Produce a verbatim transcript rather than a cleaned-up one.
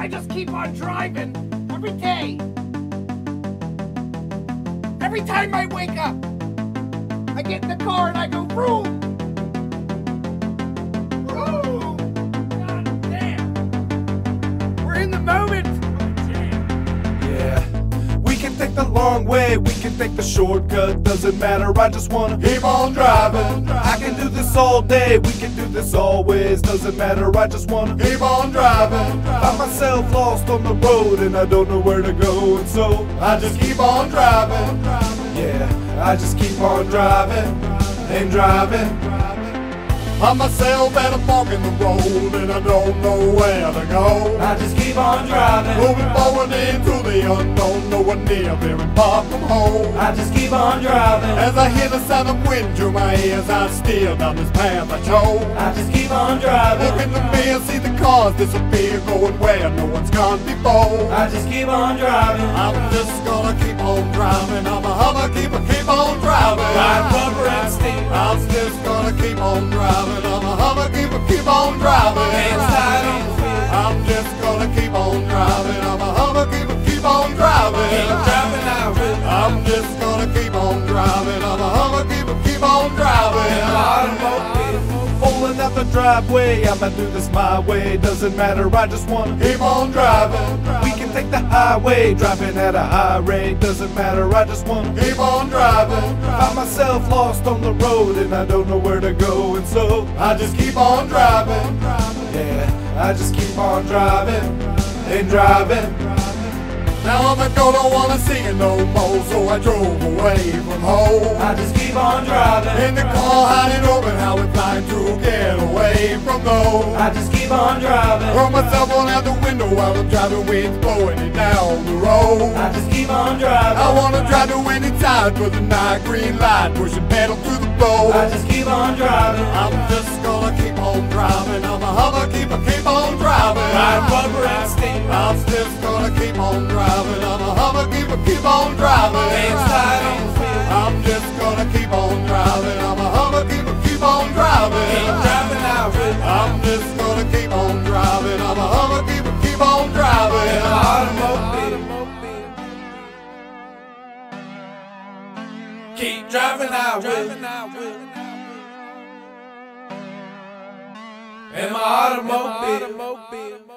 I just keep on driving every day. Every time I wake up, I get in the car and I go, vroom. Vroom. God damn. We're in the moment. Yeah. We can take the long way, we can take the shortcut, doesn't matter, I just wanna keep on driving. I can do this all day, we can do this always, doesn't matter, I just wanna keep on driving. Find myself lost on the road and I don't know where to go, and so I just keep on driving. Yeah, I just keep on driving and driving. I'm myself and I'm walking the road and I don't know where to go. I just keep on driving, moving forward into the unknown, no one near, very far from home. I just keep on driving, as I hear the sound of wind through my ears, I steer down this path I chose. I just keep on driving, look in the mirror, see the cars disappear, going where no one's gone before. I just keep on driving, I'm just gonna keep on driving, I'm a hummer, keep, keep on driving. Ride rubber and steel, I'm just gonna keep on driving. I'm a hummer, keep, keep on driving. I'm just gonna keep on driving. I'm a hummer, keep, keep on driving. Keep driving out with. I'm just gonna keep on driving. I'm a hummer, keep, keep on driving. Pulling out the driveway, I'ma do this my way. Doesn't matter, I just wanna keep on driving. We can take the highway, driving at a high rate. Doesn't matter, I just wanna keep on driving. Find myself lost on the road and I don't know where to go, and so I just keep on driving. Yeah, I just keep on driving and driving. Now I'm a girl, don't wanna see it no more, so I drove away from home. I just keep on driving, in the car hiding open, how we flying to get away from those. I just keep on driving, throw myself on out the window while I'm driving, winds blowing it down the road. I just keep on driving, I wanna drive to any time for the night, green light, pushing pedal through the floor. I just keep on driving, I'm just gonna keep on driving, I'm a hummer, keep, keep on driving. Ride rubber and steel, I'm just gonna keep on driving. I'm a hummer, keep, keep on driving. I'm just gonna keep on driving. I'm a hummer, keep, keep on driving. Keep driving out with. I'm just gonna keep on driving. I'm a hummer, keep, keep on driving. Automobile. Keep driving out with. In my automobile.